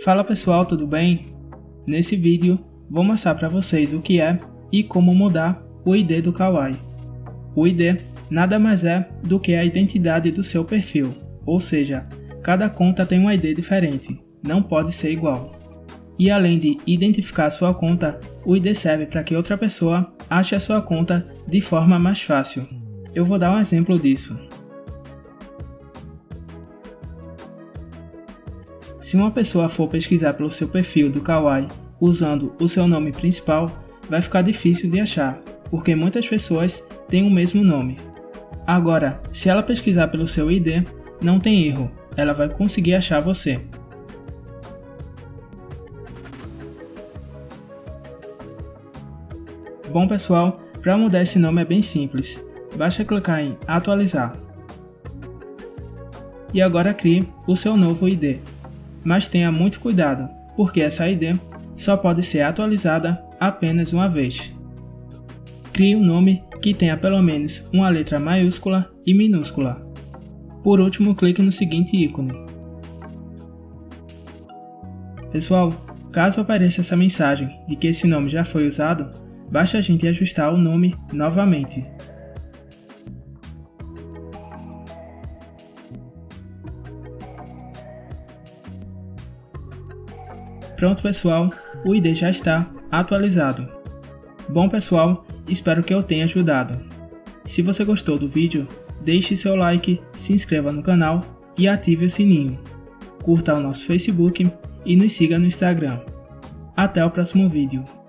Fala pessoal, tudo bem? Nesse vídeo vou mostrar para vocês o que é e como mudar o ID do Kawaii. O ID nada mais é do que a identidade do seu perfil, ou seja, cada conta tem um ID diferente, não pode ser igual. E além de identificar a sua conta, o ID serve para que outra pessoa ache a sua conta de forma mais fácil. Eu vou dar um exemplo disso. Se uma pessoa for pesquisar pelo seu perfil do Kawaii usando o seu nome principal, vai ficar difícil de achar, porque muitas pessoas têm o mesmo nome. Agora, se ela pesquisar pelo seu ID, não tem erro, ela vai conseguir achar você. Bom pessoal, para mudar esse nome é bem simples, basta clicar em atualizar. E agora crie o seu novo ID. Mas tenha muito cuidado, porque essa ID só pode ser atualizada apenas uma vez. Crie um nome que tenha pelo menos uma letra maiúscula e minúscula. Por último, clique no seguinte ícone. Pessoal, caso apareça essa mensagem de que esse nome já foi usado, basta a gente ajustar o nome novamente. Pronto pessoal, o ID já está atualizado. Bom pessoal, espero que eu tenha ajudado. Se você gostou do vídeo, deixe seu like, se inscreva no canal e ative o sininho. Curta o nosso Facebook e nos siga no Instagram. Até o próximo vídeo.